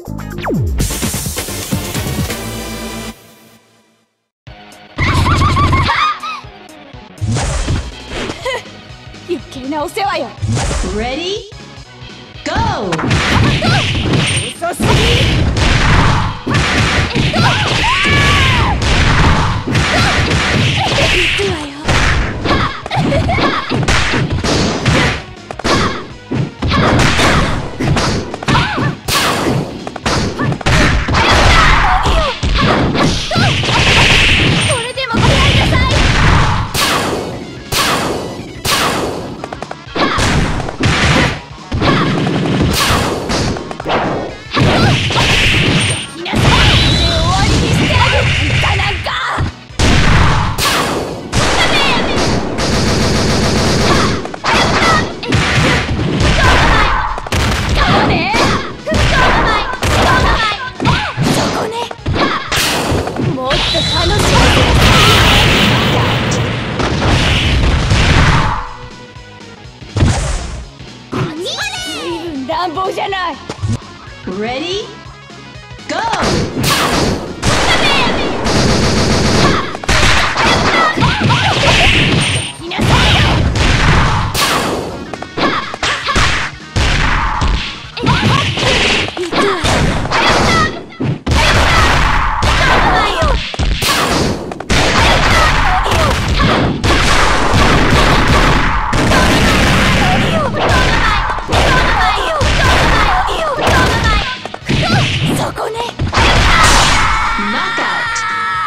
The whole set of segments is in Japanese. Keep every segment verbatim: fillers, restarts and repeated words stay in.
余計なお世話よ。 Ready? Go! 遅すぎ。行くわよ。これでも食らいなさい。来なさい。終わりにしてあげたなんか。乱暴じゃない。 Ready? Go! 来なさいよ。行くわよ。そこね。 Knockout!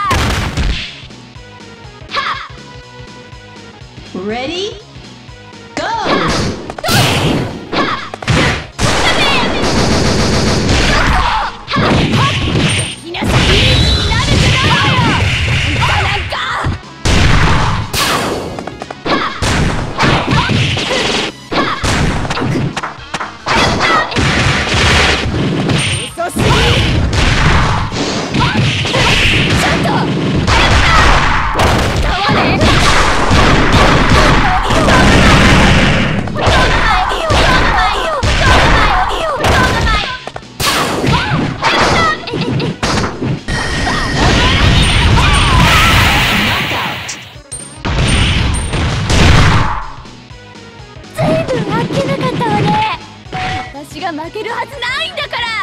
Ready? Go! 来なさい。になるくらいよ。なんか。遅すぎ。ちょっと。歌わね。ずいぶんあっけなかったわね。私が負けるはずないんだから。